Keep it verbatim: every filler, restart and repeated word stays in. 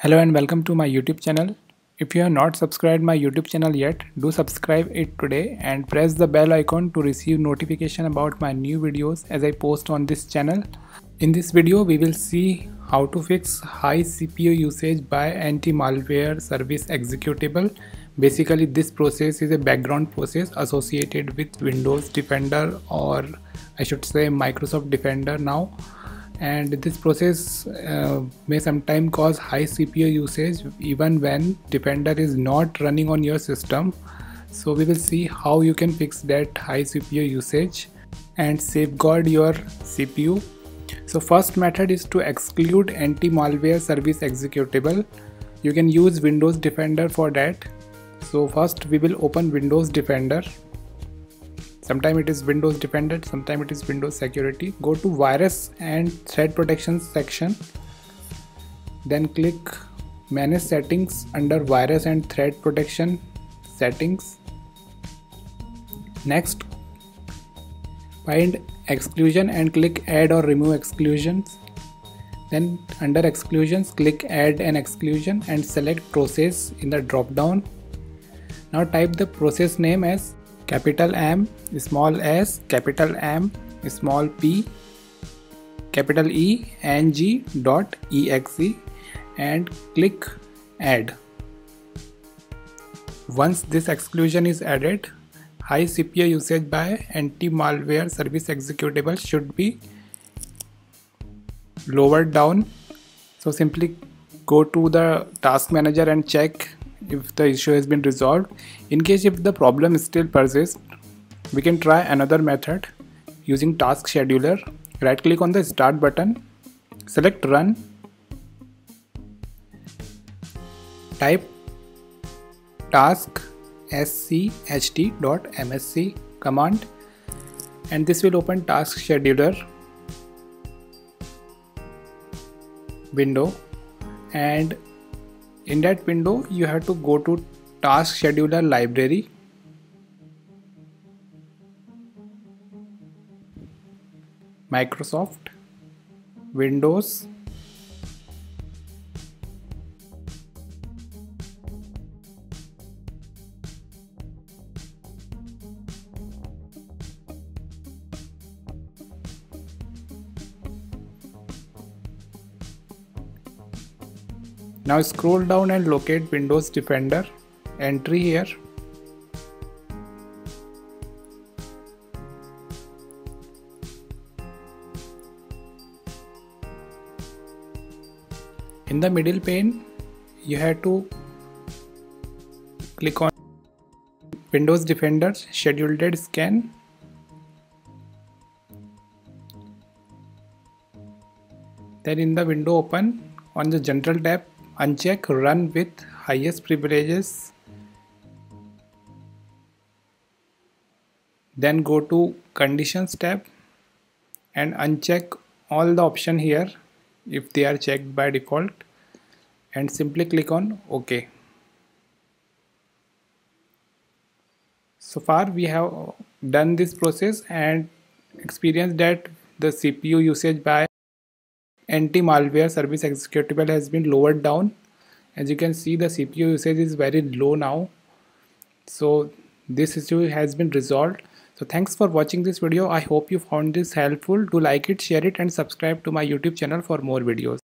Hello and welcome to my YouTube channel. If you have not subscribed my YouTube channel yet, do subscribe it today and press the bell icon to receive notification about my new videos as I post on this channel. In this video we will see how to fix high C P U usage by anti-malware service executable. Basically this process is a background process associated with Windows Defender, or I should say Microsoft Defender now. And this process uh, may sometimes cause high C P U usage even when Defender is not running on your system. So we will see how you can fix that high C P U usage and safeguard your C P U. So first method is to exclude anti-malware service executable. You can use Windows Defender for that. So first we will open Windows Defender. Sometimes it is Windows Defender, sometimes it is Windows Security. Go to Virus and Threat Protection section. Then click Manage Settings under Virus and Threat Protection Settings. Next, find Exclusion and click Add or Remove Exclusions. Then under Exclusions, click Add an Exclusion and select Process in the drop down. Now type the process name as capital M, small s, capital M, small p, capital E, N G dot E X E and click Add. Once this exclusion is added, high C P U usage by anti-malware service executable should be lowered down. So simply go to the task manager and check if the issue has been resolved. In case if the problem still persists, we can try another method using task scheduler. Right click on the start button, select run, type task scht.msc command, and this will open task scheduler window, and in that window you have to go to task scheduler library. Microsoft Windows Now scroll down and locate Windows Defender. Entry here. In the middle pane, you have to click on Windows Defender scheduled scan. Then in the window open, on the General tab, uncheck Run with highest privileges. Then go to Conditions tab and uncheck all the options here if they are checked by default, and simply click on OK. So far we have done this process and experienced that the C P U usage by anti-malware service executable has been lowered down. As you can see, the C P U usage is very low now. So this issue has been resolved. So thanks for watching this video. I hope you found this helpful. Do like it, share it and subscribe to my YouTube channel for more videos.